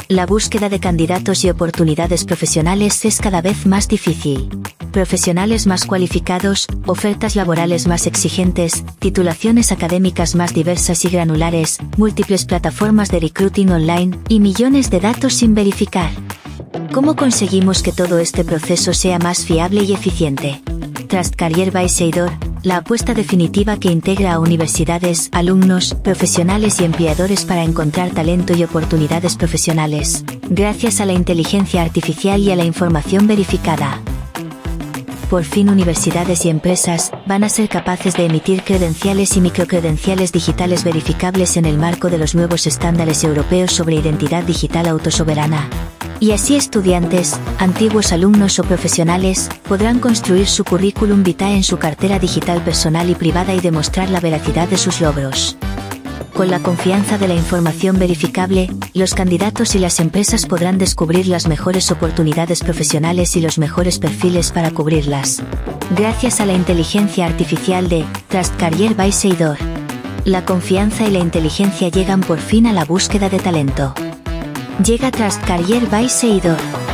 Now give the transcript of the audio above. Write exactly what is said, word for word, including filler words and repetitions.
La búsqueda de candidatos y oportunidades profesionales es cada vez más difícil. Profesionales más cualificados, ofertas laborales más exigentes, titulaciones académicas más diversas y granulares, múltiples plataformas de recruiting online, y millones de datos sin verificar. ¿Cómo conseguimos que todo este proceso sea más fiable y eficiente? Trust Career by Seidor, la apuesta definitiva que integra a universidades, alumnos, profesionales y empleadores para encontrar talento y oportunidades profesionales, gracias a la inteligencia artificial y a la información verificada. Por fin universidades y empresas van a ser capaces de emitir credenciales y microcredenciales digitales verificables en el marco de los nuevos estándares europeos sobre identidad digital autosoberana. Y así estudiantes, antiguos alumnos o profesionales, podrán construir su currículum vitae en su cartera digital personal y privada y demostrar la veracidad de sus logros. Con la confianza de la información verificable, los candidatos y las empresas podrán descubrir las mejores oportunidades profesionales y los mejores perfiles para cubrirlas. Gracias a la inteligencia artificial de Trust Career by Seidor. La confianza y la inteligencia llegan por fin a la búsqueda de talento. Llega Trust Career by Seidor.